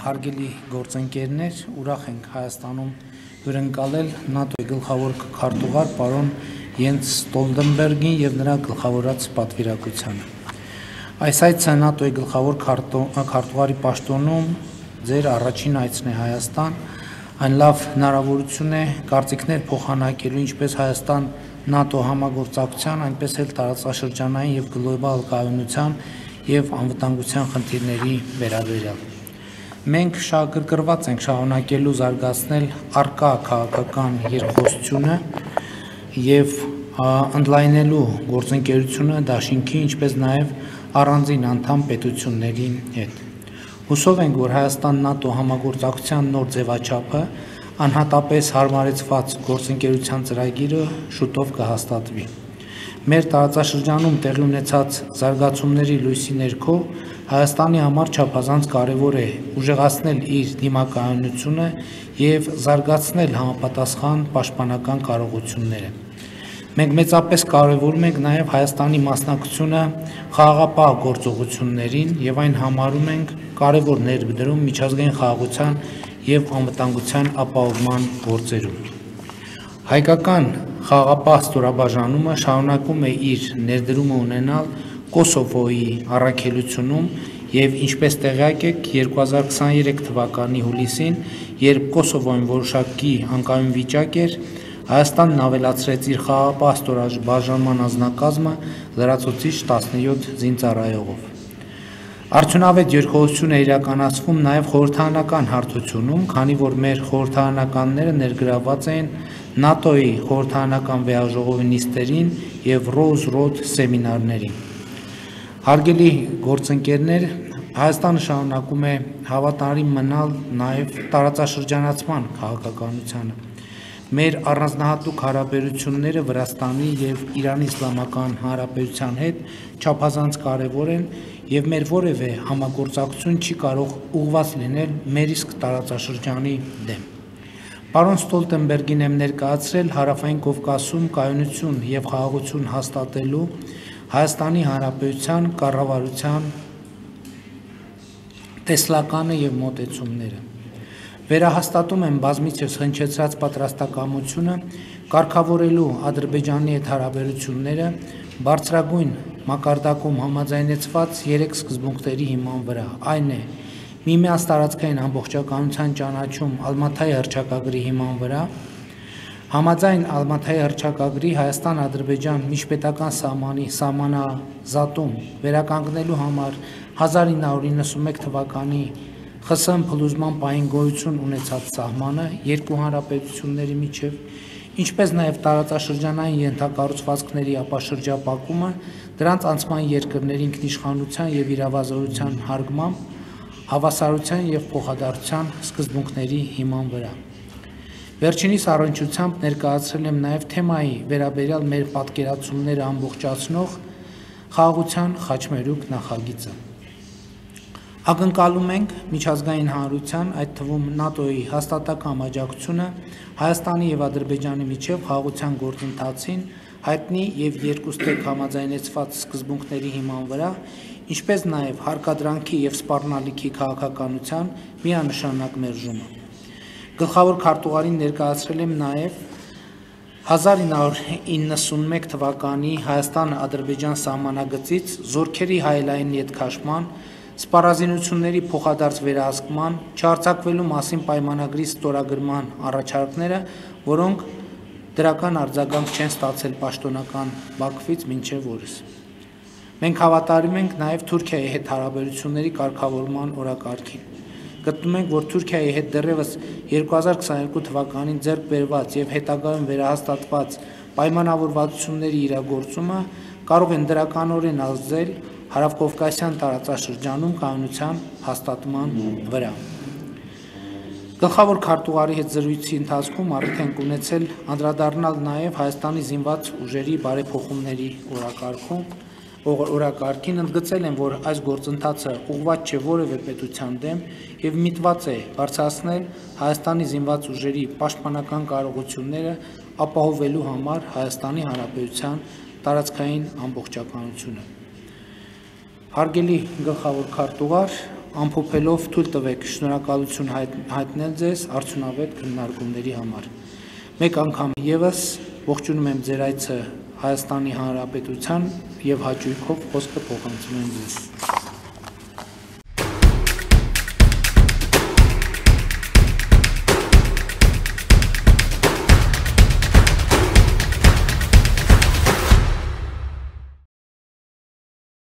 Հարգելի գործընկերներ, ուրախ ենք Հայաստանում հյուրընկալել ՆԱՏՕ-ի գլխավոր քարտուղար պարոն Յենս Ստոլտենբերգին եւ նրա գլխավորած պատվիրակությանը։ Այս այցը ՆԱՏՕ-ի գլխավոր քարտուղարի պաշտոնում ձեր առաջին այցն է Հայաստան, այն լավ հնարավորություն է կարծիքներ փոխանակելու ինչպես Հայաստան-ՆԱՏՕ համագործակցության, այնպես էլ տարածաշրջանային եւ գլոբալ կայունության եւ անվտանգության խնդիրների վերաբերյալ։ Մենք շահագրգռված ենք շարունակելու զարգացնել առկա քաղաքական երկխոսությունը եւ ընդլայնելու գործընկերությունը դաշինքի, ինչպես նաեւ առանձին անդամ պետությունների հետ։ Հուսով ենք, որ Հայաստան-ՆԱՏՕ համագործակցության նոր ձևաչափը անհատապես հարմարեցված գործընկերության ծրագիրը շուտով կհաստատվի։ Մեր տարածաշրջանում տեղի ունեցած զարգացումների լույսի ներքո Հայաստանի համար չափազանց կարևոր է ուժեղացնել իր դիմակայունությունը եւ զարգացնել համապատասխան պաշտպանական կարողությունները։ Մենք մեծապես կարևորում ենք նաեւ Հայաստանի մասնակցությունը խաղաղապահ գործողություններին եւ այն համարում ենք կարևոր ներդրում միջազգային խաղաղության եւ անվտանգության ապահովման գործերում։ Հայկական խաղաղապահ ստորաբաժանումը շարունակում է իր ներդրումը ունենալ Կոսովոյի առաքելությունում եւ ինչպես տեղյակ եք 2023 թվականի հուլիսին, երբ Կոսովոյում որոշակի անկայուն վիճակ էր, Հայաստանն ավելացրեց իր խաղաղապահ ստորաբաժանման անձնակազմը լրացուցիչ 17 զինծառայողով։ Արդյունավետ երկխոսություն է իրականացվում նաև խորհրդարանական հարթությունում, քանի որ մեր խորհրդարանականները ներգրավված են ՆԱՏՕ-ի խորհրդարանական վեաժողովի նիստերին եւ Ռոզ-Ռոդ սեմինարներին։ Հարգելի գործընկերներ, Հայաստանը շարունակում է հավատարիմ մնալ նաև տարածաշրջանացման քաղաքականությանը։ Մեր առանձնահատուկ հարաբերությունները Վրաստանի եւ Իրանի Իսլամական Հանրապետության հետ չափազանց կարևոր են եւ մեր որևէ համագործակցություն չի կարող ուղղված լինել մեր իսկ տարածաշրջանի դեմ։ Պարոն Ստոլտենբերգին եմ ներկայացրել Հարավային Կովկասում կայունություն եւ խաղաղություն հաստատելու Հայաստանի Հանրապետության կառավարության տեսլականը եւ մոտեցումները։ Վերահաստատում եմ բազմիցս հնչեցրած պատրաստակամությունը կարգավորելու Ադրբեջանի հետ հարաբերությունները բարձրագույն մակարդակում համաձայնեցված 3 սկզբունքների հիման վրա, այն է միմյանց տարածքային ամբողջականության ճանաչում Ալմաթայի հռչակագրի հիման վրա, համաձայն Ալմաթայի հռչակագրի Հայաստան-Ադրբեջան միջպետական սահմանի սահմանազատում վերականգնելու համար 1991 թվականի ԽՍՀՄ փլուզման պահին գոյություն ունեցած սահմանը երկու հանրապետությունների միջև, ինչպես նաև տարածաշրջանային ենթակառուցվածքների ապաշրջապակումը դրանց անցման երկրների ինքնիշխանության եւ իրավազորության հարգմամբ հավասարության եւ փոխադարձության սկզբունքների հիման վրա։ Վերջինիս առնչությամբ ներկայացրել եմ նաև թեմայի վերաբերյալ մեր պատկերացումները ամբողջացնող խաղաղության խաչմերուկ նախագիծը։ Ակնկալում ենք միջազգային հանրության, այդ թվում ՆԱՏՕ-ի հաստատակամ աջակցությունը Հայաստանի եւ Ադրբեջանի միջև խաղաղության գործընթացին հայտնի եւ երկուստեք համաձայնեցված սկզբունքների հիման վրա, ինչպես նաեւ հարկադրանքի եւ սպառնալիքի քաղաքականության միանշանակ մերժումը։ Գլխավոր քարտուղարին ներկայացրել եմ նաև 1991 թվականի Հայաստան-Ադրբեջան սահմանագծից զորքերի հայելային ետքաշման, սպառազինությունների փոխադարձ վերահսկման, չարձակվելու մասին պայմանագրի ստորագրման առաջարկները, որոնք դրական արձագանք չեն ստացել պաշտոնական Բաքվից մինչև օրս։ Մենք հավատարիմ ենք նաև Թուրքիայի հետ հարաբերությունների կարգավորման օրակարգին։ Գտնում ենք, որ Թուրքիայի հետ դեռևս 2022 թվականին ձեռք բերված եւ հետագայում վերահաստատված պայմանավորվածությունների իրագործումը կարող են դրականորեն ազդել Հարավկովկասյան տարածաշրջանում կայունության հաստատման վրա։ Գլխավոր քարտուղարի հետ զրույցի ընթացքում արդեն ունեցել անդրադառնալ նաև Հայաստանի զինված ուժերի բարեփոխումների օրակարգին, ընդգծել են, որ այս գործընթացը ուղղված չէ որևէ պետության դեմ եւ միտված է բարձրացնել Հայաստանի զինված ուժերի պաշտպանական կարողությունները ապահովելու համար Հայաստանի Հանրապետության տարածքային ամբողջականությունը։ Հարգելի գլխավոր քարտուղար, ամփոփելով թույլ տվեք շնորհակալություն հայտնել ձեզ արդյունավետ քննարկումների համար։ Մեկ անգամ եւս ողջունում եմ ձեր այցը Հայաստանի Հանրապետության եւ հաճույքով խոսքը փոխանցում եմ ձեզ։